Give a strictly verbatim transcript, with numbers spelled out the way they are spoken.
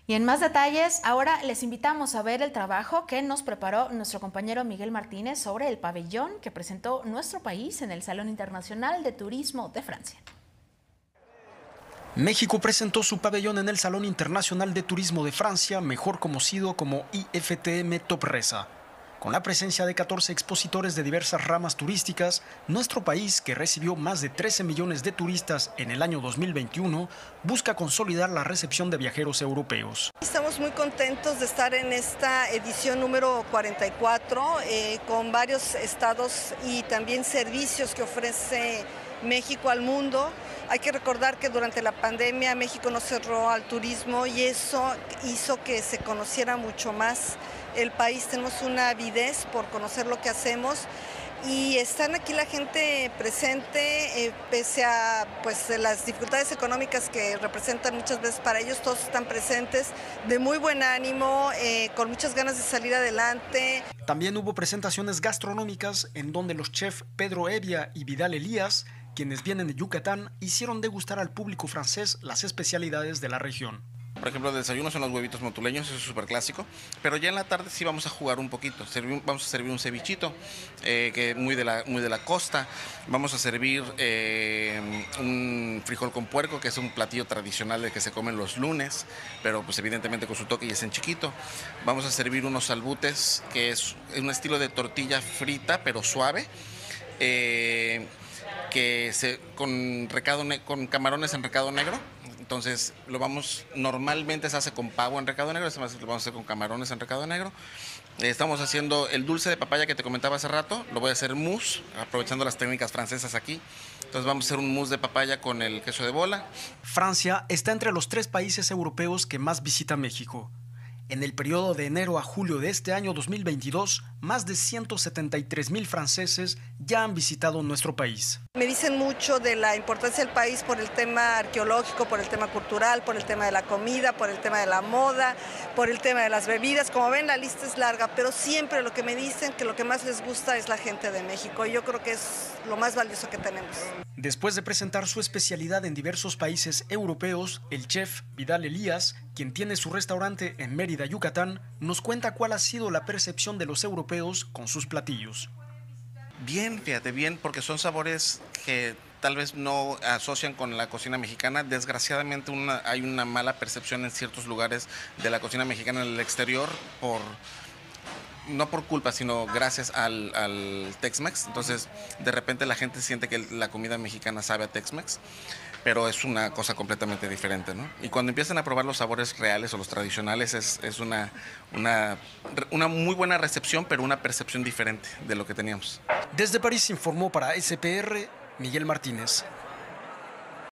Y en más detalles, ahora les invitamos a ver el trabajo que nos preparó nuestro compañero Miguel Martínez sobre el pabellón que presentó nuestro país en el Salón Internacional de Turismo de Francia. México presentó su pabellón en el Salón Internacional de Turismo de Francia, mejor conocido como I F T M Topresa. Con la presencia de catorce expositores de diversas ramas turísticas, nuestro país, que recibió más de trece millones de turistas en el año dos mil veintiuno, busca consolidar la recepción de viajeros europeos. Estamos muy contentos de estar en esta edición número cuarenta y cuatro, eh, con varios estados y también servicios que ofrece México al mundo. Hay que recordar que durante la pandemia México no cerró al turismo y eso hizo que se conociera mucho más el país. Tenemos una avidez por conocer lo que hacemos y están aquí la gente presente, eh, pese a pues, las dificultades económicas que representan muchas veces para ellos, todos están presentes, de muy buen ánimo, eh, con muchas ganas de salir adelante. También hubo presentaciones gastronómicas en donde los chefs Pedro Evia y Vidal Elías, quienes vienen de Yucatán, hicieron degustar al público francés las especialidades de la región. Por ejemplo, el desayuno son los huevitos motuleños, eso es súper clásico, pero ya en la tarde sí vamos a jugar un poquito. Servir, vamos a servir un cevichito, eh, que muy de, la, muy de la costa. Vamos a servir eh, un frijol con puerco, que es un platillo tradicional de que se comen los lunes, pero pues evidentemente con su toque y es en chiquito. Vamos a servir unos salbutes, que es un estilo de tortilla frita, pero suave, eh, que se, con, recado, con camarones en recado negro. Entonces, lo vamos, normalmente se hace con pavo en recado negro, este lo vamos a hacer con camarones en recado negro. Estamos haciendo el dulce de papaya que te comentaba hace rato, lo voy a hacer mousse, aprovechando las técnicas francesas aquí. Entonces vamos a hacer un mousse de papaya con el queso de bola. Francia está entre los tres países europeos que más visita México. En el periodo de enero a julio de este año dos mil veintidós, más de ciento setenta y tres mil franceses ya han visitado nuestro país. Me dicen mucho de la importancia del país por el tema arqueológico, por el tema cultural, por el tema de la comida, por el tema de la moda, por el tema de las bebidas. Como ven, la lista es larga, pero siempre lo que me dicen que lo que más les gusta es la gente de México. Yo creo que es lo más valioso que tenemos. Después de presentar su especialidad en diversos países europeos, el chef Vidal Elías, quien tiene su restaurante en Mérida, Yucatán, nos cuenta cuál ha sido la percepción de los europeos con sus platillos. Bien, fíjate, bien, porque son sabores que tal vez no asocian con la cocina mexicana. Desgraciadamente una, hay una mala percepción en ciertos lugares de la cocina mexicana en el exterior por... no por culpa, sino gracias al, al Tex-Mex. Entonces, de repente la gente siente que la comida mexicana sabe a Tex-Mex, pero es una cosa completamente diferente, ¿no? Y cuando empiezan a probar los sabores reales o los tradicionales, es, es una, una, una muy buena recepción, pero una percepción diferente de lo que teníamos. Desde París informó para S P R, Miguel Martínez.